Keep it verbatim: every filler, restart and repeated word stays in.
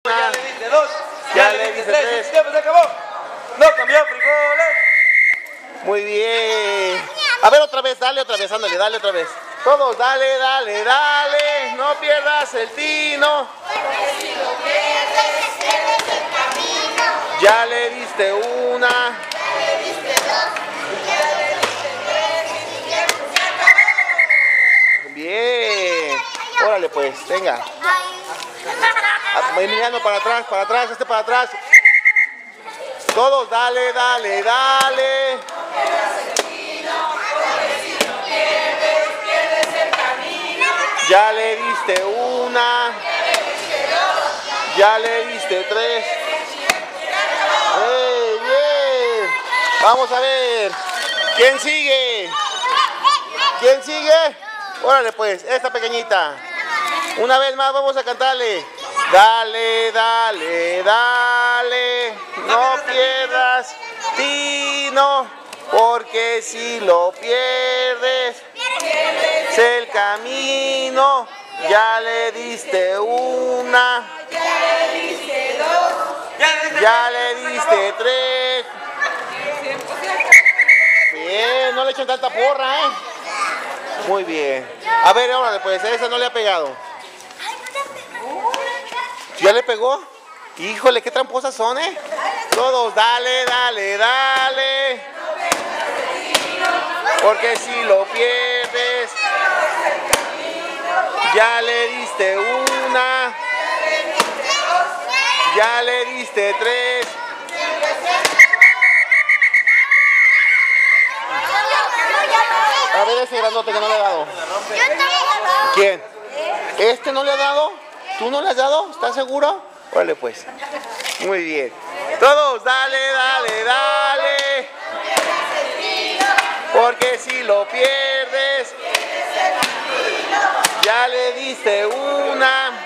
Ya le diste dos. Ya le diste tres. El tiempo se acabó. No cambió frijoles. Muy bien. A ver otra vez, dale otra vez, ándale, dale otra vez. Todos, dale, dale, dale. No pierdas el tino. Porque si lo pierdes, pierdes el camino. Ya le diste una. Ya le diste dos. Ya le diste tres. Y el tiempo se acabó. Bien. Órale pues, venga. Emiliano para atrás, para atrás, este para atrás. Todos, dale, dale, dale. Ya le diste una. Ya le diste tres. ¡Hey, bien! Vamos a ver. ¿Quién sigue? ¿Quién sigue? Órale pues, esta pequeñita. Una vez más vamos a cantarle. Dale, dale, dale. No pierdas tino, porque si lo pierdes, pierdes el camino. Ya le diste una. Ya le diste dos. Ya le diste tres. Bien, no le echen tanta porra, ¿eh? Muy bien. A ver, ahora después, esa no le ha pegado. ¿Ya le pegó? Híjole, qué tramposas son, ¿eh? Todos, dale, dale, dale. Porque si lo pierdes, ya le diste una. Ya le diste tres. A ver ese grandote que no le ha dado. ¿Quién? ¿Este no le ha dado? ¿Tú no le has dado? ¿Estás seguro? Órale pues. Muy bien. Todos, dale, dale, dale. Porque si lo pierdes, ya le diste una.